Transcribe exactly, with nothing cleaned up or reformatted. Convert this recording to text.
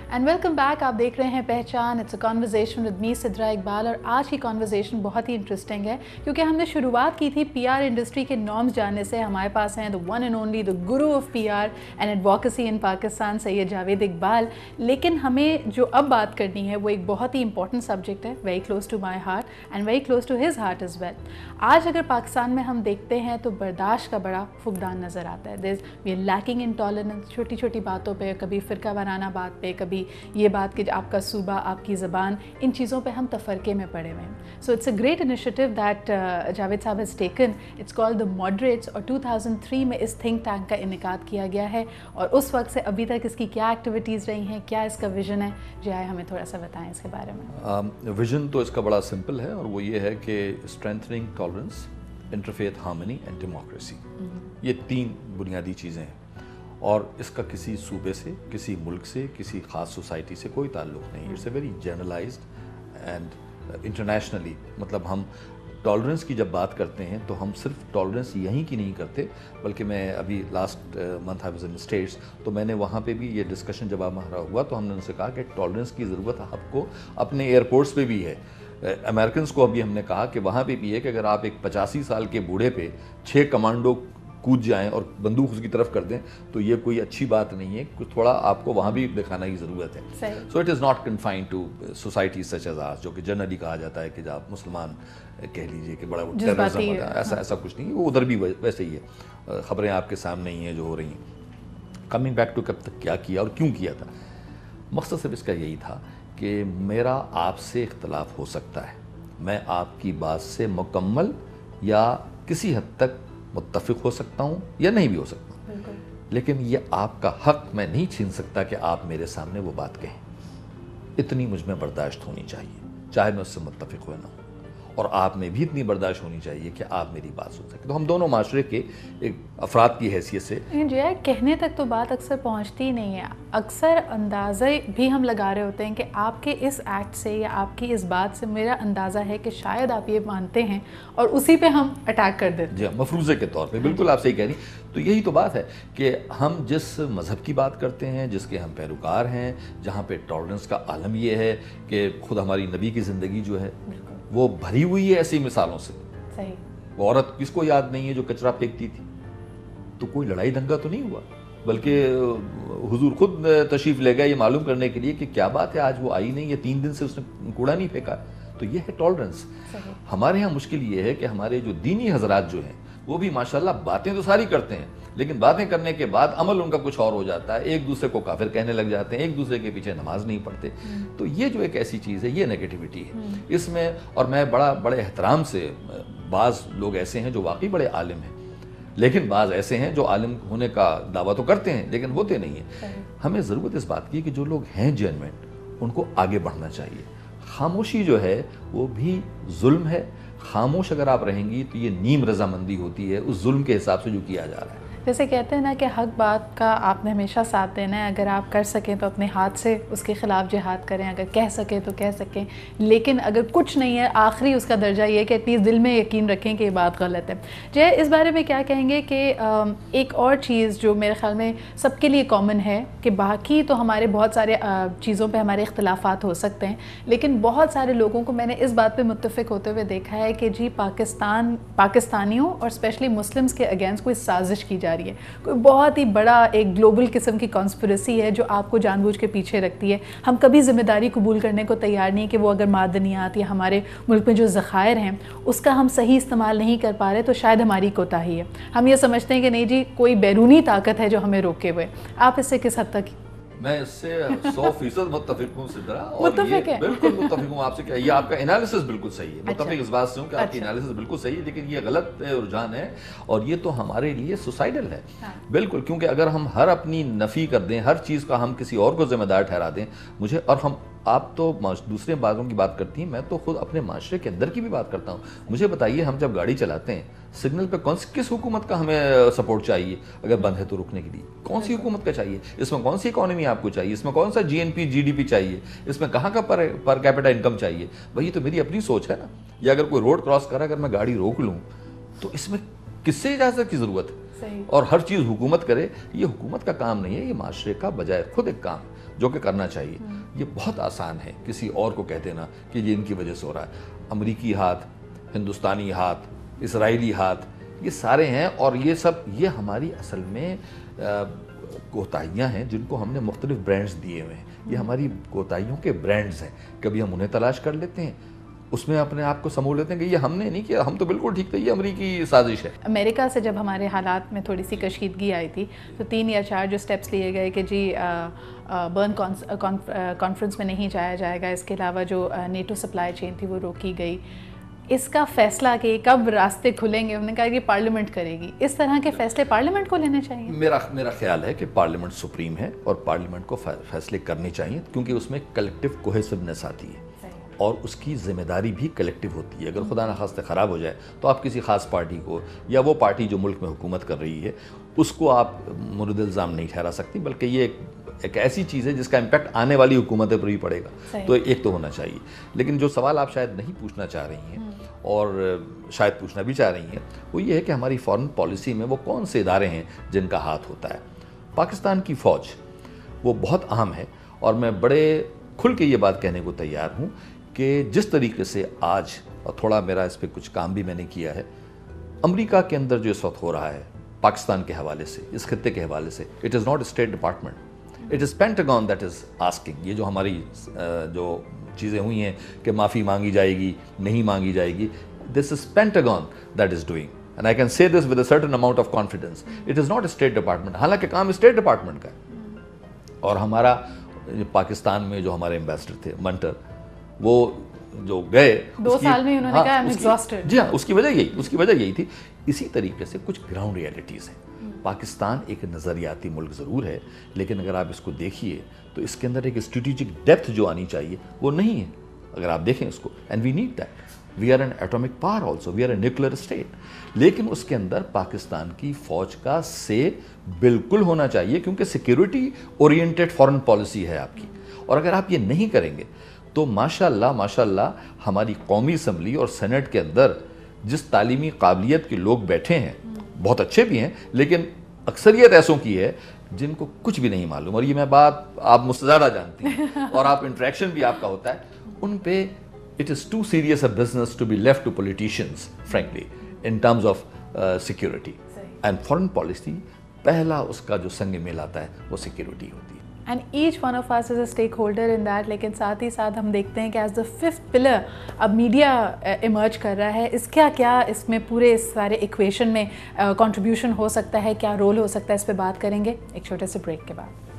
And welcome back. آپ دیکھ رہے ہیں پہچان. It's a conversation with me Sidra Iqbal. اور آج کی کانورزیشن بہت ہی انٹرسٹنگ ہے کیونکہ ہم نے شروعات کی تھی پی آر انڈسٹری کے نارمز جاننے سے. ہمارے پاس ہیں the one and only the guru of P R and advocacy in Pakistan, Syed Javed Iqbal. لیکن ہمیں جو اب بات کرنی ہے وہ ایک بہت ہی امپورٹنٹ سبجیکٹ ہے, very close to my heart and very close to his heart as well. آج اگر پاکستان میں ہم دیکھتے ہیں تو برداشت کا بڑا فقدان نظر آتا ہے. There we are lacking in tolerance, چھوٹی چھوٹی باتوں پہ, کبھی فرقہ وارانہ بات پہ, کبھی یہ بات کہ آپ کا صوبہ, آپ کی زبان, ان چیزوں پہ ہم تفرقے میں پڑے ہوئے ہیں. So it's a great initiative that Javed sahab has taken. It's called the moderates, اور ٹو تھاؤزنڈ تھری میں اس تھنک ٹینک کا انعقاد کیا گیا ہے. اور اس وقت سے ابھی تک اس کی کیا ایکٹیویٹیز رہی ہیں, کیا اس کا ویژن ہے, جی آئے ہمیں تھوڑا سا بتائیں اس کے بارے میں. ویژن تو اس کا بڑا سمپل ہے, اور وہ یہ ہے کہ strengthening tolerance, interfaith harmony and democracy. یہ تین بنیادی چیزیں ہیں, اور اس کا کسی صوبے سے, کسی ملک سے, کسی خاص سوسائٹی سے کوئی تعلق نہیں. It's a very generalised and internationally. مطلب ہم ٹالرنس کی جب بات کرتے ہیں تو ہم صرف ٹالرنس یہیں کی نہیں کرتے, بلکہ میں ابھی last month I was in States, تو میں نے وہاں پہ بھی یہ ڈسکشن جب ہمارا ہوا تو ہم نے ان سے کہا کہ ٹالرنس کی ضرورت آپ کو اپنے ایئرپورٹس پہ بھی ہے. امریکنس کو ابھی ہم نے کہا کہ وہاں پہ بھی ہے کہ اگر آپ ایک پچاسی سال کے بوڑھے پہ چھ کمانڈو کود جائیں اور بندوق اس کی طرف کر دیں تو یہ کوئی اچھی بات نہیں ہے. کچھ تھوڑا آپ کو وہاں بھی دکھانا کی ضرورت ہے. So it is not confined to societies such as ours, جو کہ جنرلی کہا جاتا ہے کہ جب آپ مسلمان کہہ لیجئے کہ بڑا ٹیررزم ہوتا ہے, ایسا ایسا کچھ نہیں ہے. وہ ادھر بھی ویسے ہی ہے, خبریں آپ کے سامنے ہی ہیں جو ہو رہی ہیں. کمنگ بیک ٹو کب تک کیا کیا اور کیوں کیا تھا, مقصد صرف اس کا یہی تھا کہ میرا آپ سے اختلاف ہو سکتا ہے, میں آپ کی بات سے مکمل یا کسی حد تک متفق ہو سکتا ہوں یا نہیں بھی ہو سکتا ہوں, لیکن یہ آپ کا حق میں نہیں چھین سکتا کہ آپ میرے سامنے وہ بات کہیں. اتنی مجھ میں برداشت ہونی چاہیے, چاہے میں اس سے متفق ہوئے نہ ہوں, اور آپ میں بھی اتنی برداشت ہونی چاہیے کہ آپ میری بات سن سکیں. تو ہم دونوں معاشرے کے ایک افراد کی حیثیت سے جی ہے, کہنے تک تو بات اکثر پہنچتی نہیں ہے. اکثر اندازہ بھی ہم لگا رہے ہوتے ہیں کہ آپ کے اس ایکٹ سے یا آپ کی اس بات سے میرا اندازہ ہے کہ شاید آپ یہ مانتے ہیں, اور اسی پہ ہم اٹیک کر دیتے ہیں. جی مفروضے کے طور پہ. بالکل آپ صحیح کہہ رہی ہیں. تو یہی تو بات ہے کہ ہم جس مذہب کی بات کرتے ہیں, جس کے ہم پیروکار ہیں, جہاں پہ ٹالرنس کا عالم یہ ہے کہ خود ہماری نبی کی زندگی جو ہے وہ بھری ہوئی ہے ایسی مثالوں سے. صحیح. وہ عورت کس کو یاد نہیں ہے جو کچرا پھینکتی تھی؟ تو کوئی لڑائی دنگا تو نہیں ہوا, بلکہ حضور خود تشریف لے گئے یہ معلوم کرنے کے لیے کہ کیا بات ہے آج وہ آئی نہیں, یا تین دن سے اس نے کوڑا نہیں پھینکا. تو یہ ہے ٹالرنس. ہمارے ہاں مشکل یہ ہے کہ ہمارے جو دینی حضرات جو ہیں وہ بھی ماشاءاللہ باتیں تو ساری کرتے ہیں, لیکن باتیں کرنے کے بعد عمل ان کا کچھ اور ہو جاتا ہے. ایک دوسرے کو کافر کہنے لگ جاتے ہیں, ایک دوسرے کے پیچھے نماز نہیں پڑھتے. تو یہ جو ایک ایسی چیز ہے, یہ نیگیٹیوٹی ہے اس میں. اور میں بڑا بڑے احترام سے, بعض لوگ ایسے ہیں جو واقعی بڑے عالم ہیں, لیکن بعض ایسے ہیں جو عالم ہونے کا دعویٰ تو کرتے ہیں لیکن ہوتے نہیں ہیں. ہمیں ضرورت اس بات کی کہ جو لوگ ہیں جینوین, ان کو آگے بڑھنا چاہیے. خاموشی جو ہے وہ بھی ظلم ہے. خاموش اگر آپ رہیں گی تو یہ نیم رضامندی ہوتی ہے اس ظلم کے حساب سے جو کیا جا رہا ہے. جیسے کہتے ہیں نا کہ حق بات کا آپ نے ہمیشہ ساتھ دینا ہے. اگر آپ کر سکیں تو اپنے ہاتھ سے اس کے خلاف جہاد کریں, اگر کہہ سکیں تو کہہ سکیں, لیکن اگر کچھ نہیں ہے آخری اس کا درجہ یہ کہ ایٹ لیسٹ دل میں یقین رکھیں کہ یہ بات غلط ہے. جی اس بارے میں کیا کہیں گے کہ ایک اور چیز جو میرے خیال میں سب کے لیے کامن ہے کہ باقی تو ہمارے بہت سارے چیزوں پہ ہمارے اختلافات ہو سکتے ہیں, لیکن بہت سارے لوگوں کو میں نے اس بات پہ متفق ہوتے ہوئے دیکھا ہے کہ جی پاکستان پاکستانیوں اور اسپیشلی مسلمس کے اگینسٹ کوئی سازش کی جا رہی ہے. کوئی بہت ہی بڑا ایک گلوبل قسم کی کانسپریسی ہے جو آپ کو جان بوجھ کے پیچھے رکھتی ہے. ہم کبھی ذمہ داری قبول کرنے کو تیار نہیں کہ وہ اگر معدنیات یا ہمارے ملک میں جو ذخائر ہیں اس کا ہم صحیح استعمال نہیں کر پا رہے تو شاید ہماری کوتاہی ہے. ہم یہ سمجھتے ہیں کہ نہیں جی کوئی بیرونی طاقت ہے جو ہمیں روکے ہوئے. آپ اس سے کس حد تک؟ میں اس سے سو فیصد متفق ہوں سدرا, اور یہ بالکل متفق ہوں آپ سے کہ یہ آپ کا انالیسس بالکل صحیح ہے. متفق اس بات سے ہوں کہ آپ کی انالیسس بالکل صحیح ہے, لیکن یہ غلط رجحان ہے اور یہ تو ہمارے لیے سوسائڈل ہے. بالکل, کیونکہ اگر ہم ہر اپنی نفی کر دیں, ہر چیز کا ہم کسی اور کو ذمہ دار ٹھہرا دیں, مجھے اور ہم آپ تو دوسرے باتوں کی بات کرتی ہیں, میں تو خود اپنے معاشرے کے اندر کی بھی بات کرتا ہوں. مجھے بتائیے ہم جب گاڑی چلاتے ہیں سگنل پہ کون سی کس حکومت کا ہمیں سپورٹ چاہیے؟ اگر بند ہے تو رکنے کے لیے کون سی حکومت کا چاہیے؟ اس میں کون سی اکانومی آپ کو چاہیے؟ اس میں کون سا جی N P G D P چاہیے؟ اس میں کہاں کا پر پر کیپٹا انکم چاہیے؟ وہی تو میری اپنی سوچ ہے نا. یا اگر کوئی روڈ کراس کرا, اگر میں گاڑی روک لوں تو اس میں کس سے اجازت کی ضرورت ہے؟ اور ہر چیز حکومت کرے, یہ حکومت کا کام نہیں ہے, یہ معاشرے کا بجائے خود ایک کام. جو کہ کرنا چاہیے. یہ بہت آسان ہے کسی اور کو کہہ دینا کہ یہ ان کی وجہ سے ہو رہا ہے. امریکی ہاتھ, ہندوستانی ہاتھ, اسرائیلی ہاتھ, یہ سارے ہیں, اور یہ سب یہ ہماری اصل میں کوتاہیاں ہیں جن کو ہم نے مختلف برانڈز دیے ہوئے ہیں. یہ ہماری کوتاہیوں کے برانڈز ہیں. کبھی ہم انہیں تلاش کر لیتے ہیں, اس میں اپنے آپ کو سمو لیتے ہیں کہ یہ ہم نے نہیں کیا, ہم تو بالکل ٹھیک تھے, یہ امریکی سازش ہے. امریکہ سے جب ہمارے حالات میں تھوڑی سی کشیدگی آئی تھی تو تین یا چار جو سٹیپس لیے گئے کہ جی برن کانفرنس میں نہیں جایا جائے گا, اس کے علاوہ جو نیٹو سپلائی چین تھی وہ روکی گئی. اس کا فیصلہ کہ کب راستے کھلیں گے, انہوں نے کہا کہ پارلیمنٹ کرے گی. اس طرح کے فیصلے پارلیمنٹ کو لینے چاہیے. میرا میرا خیال ہے کہ پارلیمنٹ سپریم ہے اور پارلیمنٹ کو فیصلے کرنے چاہیے, کیونکہ اس میں کلیکٹیو کوہیسونیس آتی ہے اور اس کی ذمہ داری بھی کلیکٹیو ہوتی ہے. اگر خدا نخواستہ خراب ہو جائے تو آپ کسی خاص پارٹی کو یا وہ پارٹی جو ملک میں حکومت کر رہی ہے اس کو آپ مورد الزام نہیں ٹھہرا سکتی, بلکہ یہ ایک ایک ایسی چیز ہے جس کا امپیکٹ آنے والی حکومتیں پر ہی پڑے گا. تو ایک تو ہونا چاہیے. لیکن جو سوال آپ شاید نہیں پوچھنا چاہ رہی ہیں اور شاید پوچھنا بھی چاہ رہی ہیں وہ یہ ہے کہ ہماری فارن پالیسی میں وہ کون سے ادارے ہیں جن کا ہاتھ ہوتا ہے. پاکستان کی فوج وہ بہت اہم ہے, اور میں بڑے کھل کے یہ بات کہنے کو تیار ہوں کہ جس طریقے سے آج, اور تھوڑا میرا اس پہ کچھ کام بھی میں نے کیا ہے, امریکہ کے اندر جو اس وقت ہو رہا ہے پاکستان کے حوالے سے, اس خطے کے حوالے سے, it is not State Department, it is Pentagon that is asking. یہ جو ہماری جو چیزیں ہوئی ہیں کہ معافی مانگی جائے گی, نہیں مانگی جائے گی, this is Pentagon that is doing, and I can say this with a certain amount of confidence. It is not State Department, حالانکہ کام اسٹیٹ ڈپارٹمنٹ کا ہے. اور ہمارا پاکستان میں جو ہمارے ایمبیسڈر تھے منٹر, وہ جو گئے دو سال میں انہوں نے کہا I'm exhausted. جی ہاں, اس کی وجہ یہی اس کی وجہ یہی تھی. اسی طریقے سے کچھ گراؤنڈ ریالٹیز ہیں. پاکستان ایک نظریاتی ملک ضرور ہے, لیکن اگر آپ اس کو دیکھیے تو اس کے اندر ایک اسٹریٹجک ڈیپتھ جو آنی چاہیے وہ نہیں ہے. اگر آپ دیکھیں اس کو, and we need that. We are an atomic power also, we are a nuclear state. لیکن اس کے اندر پاکستان کی فوج کا سے بالکل ہونا چاہیے, کیونکہ سیکیورٹی اورینٹیڈ فارن پالیسی ہے آپ کی. اور اگر آپ یہ نہیں کریں گے تو ماشاء اللہ ماشاء اللہ ہماری قومی اسمبلی اور سینٹ کے اندر جس تعلیمی قابلیت کے لوگ بیٹھے ہیں, بہت اچھے بھی ہیں, لیکن اکثریت ایسوں کی ہے جن کو کچھ بھی نہیں معلوم. اور یہ میں بات آپ مجھ سے زیادہ جانتی ہیں اور آپ انٹریکشن بھی آپ کا ہوتا ہے ان پہ. It is too serious a business to be left to politicians, frankly, in terms of uh, security. And foreign policy, پہلا اس کا جو سنگ میل آتا ہے وہ سیکیورٹی ہوتی ہے. And each one of us is a stakeholder in that. لیکن ساتھ ہی ساتھ ہم دیکھتے ہیں کہ as the fifth pillar اب میڈیا ایمرج کر رہا ہے. اس کا کیا اس میں پورے اس سارے ایکویشن میں کنٹریبیوشن ہو سکتا ہے, کیا رول ہو سکتا ہے, اس پہ بات کریں گے ایک چھوٹے سے بریک کے بعد.